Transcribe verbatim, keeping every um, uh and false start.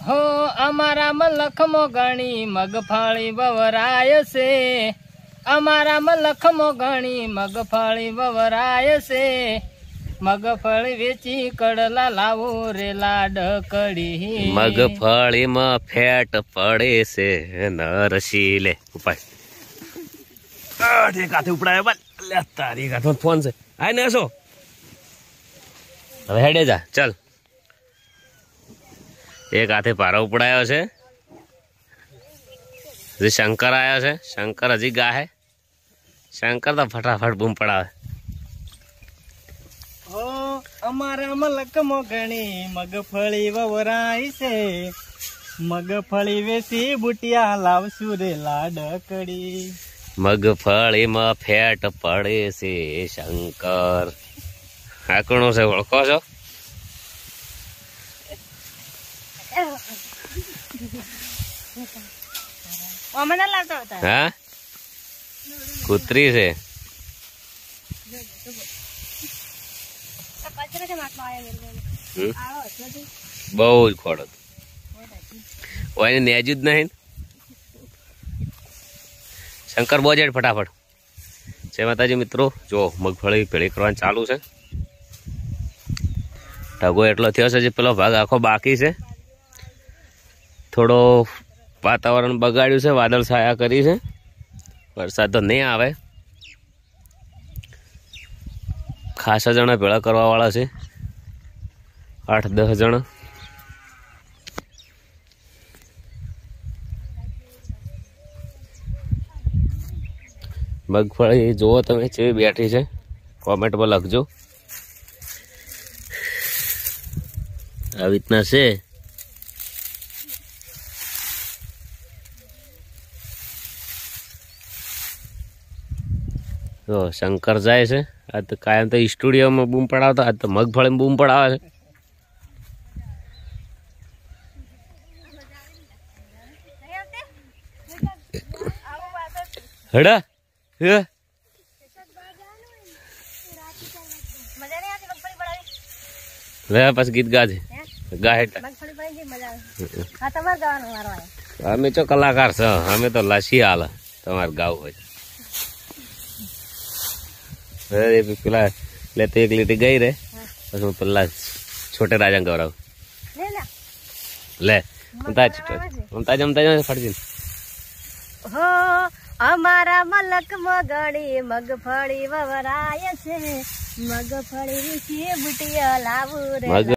हो अमारा मलख मोगणी मगफળી વવરાય છે અમારા મલખ મોગણી મગફળી વવરાય છે મગફળી વેચી કડલા લાવો રે લાડકડી મગફળીમાં ફેટ પડે છે નરસી લે ઉપાય આ કાથે ઉપડાય બલ લે તારી કાથો ફોન છે આય ને હસો હવે હેડે જા ચલ एक हाथे पारा उपड़ायो छे जी शंकर आया छे शंकर हजी गा है शंकर तो फटाफट बूम पड़ावे ओ अमारा मलक मोगणी मगफળી વવરાય છે મગફળી વેચી બુટિયા લાવશું રે લાડકડી મગફળીમાં ફેટ પડે છે શંકર આ કોણ છે ઓળખો છો हाँ कुतरी से बहुत खोड़ नेजुद नहीं शंकर बोजेट फटाफट जय माताजी मित्रों जो मगफળી ભેળી કરવાનું ચાલુ છે ઢગો એટલો થયો છે જે પેલો ભાગ આખો બાકી છે थोड़ो वातावरण बगाड़્યું છે वादळ छाया करी છે वरसाद तो नहीं आवे खासा जना भेड़ा करवा वाला है आठ दस जना मगफળી जो तमे चेवी बैठी है कॉमेंट में लखजो आ रीतना से तो शंकर जाए से आज तो कायम तो स्टूडियो में बूम पड़ावता आज तो मगफળી में बूम पड़ावे छे हड़ा हे ले पास गीत गा दे गा हेट हमें तो कलाकार छे हमें तो लासी हाल तमार गाव होय पिला लेते एक लीटी गई रे बस मैं पल्ला छोटे राजा गौरव ले ममताज ममताज ममताज फट दिन हो अमारा मलक मोगणी मगफળી વવરાય છે મગફળી વેચી બુટિયા લાવું રે